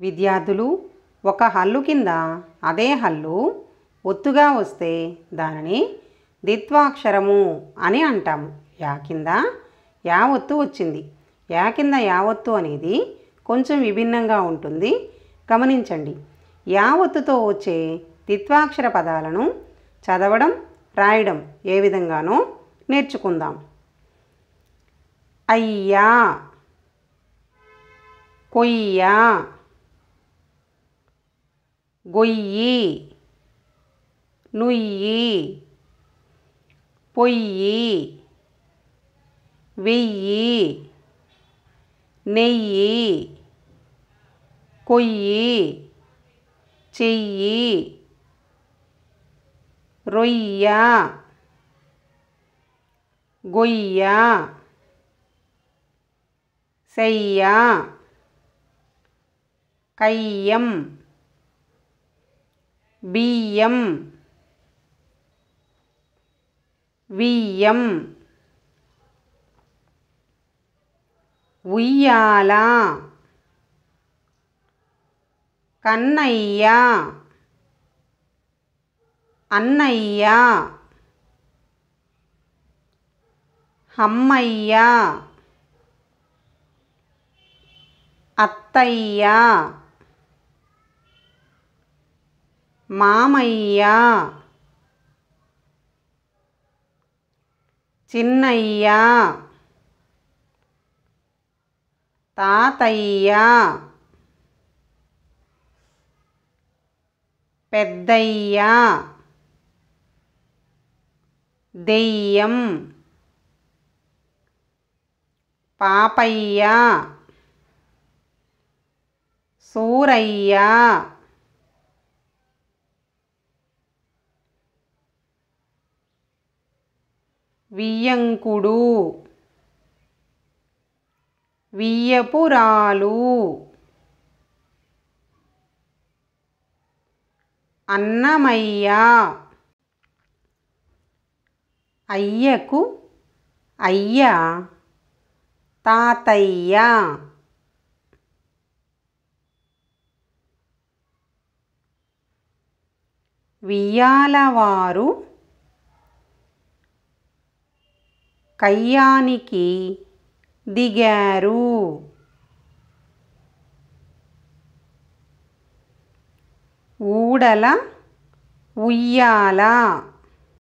విద్యార్థులు, ఒక హల్లు కింద అదే హల్లు ఒత్తుగా వస్తే దానిని ద్విత్వాక్షరము అని అంటాము. యా కింద యా ఒత్తు వచ్చింది. యా కింద యా ఒత్తు అనేది కొంచెం విభిన్నంగా ఉంటుంది, గమనించండి. యా ఒత్తుతో వచ్చే ద్విత్వాక్షర పదాలను చదవడం, రాయడం ఏ విధంగానో నేర్చుకుందాం. అయ్యా, కొయ్య, గొయ్యి, నుయ్యి, పొయ్యి, వెయ్యి, నెయ్యి, కొయ్యి, చెయ్యి, రొయ్య, గొయ్య, సెయ్య, కయ్యం, బియ్యం, వియ్యం, ఉయ్యాల, కన్నయ్య, అన్నయ్య, అమ్మయ్య, అత్తయ్య, మామయ్య, చిన్నయ్య, తాతయ్య, పెద్దయ్య, దెయ్యం, పాపయ్య, సూరయ్య, వియ్యంకుడు, వియ్యపురాలు, అన్నమయ్య, అయ్యకు అయ్య, తాతయ్య, వియ్యాలవారు కయ్యానికి దిగారు. ఊడల ఉయ్యాల.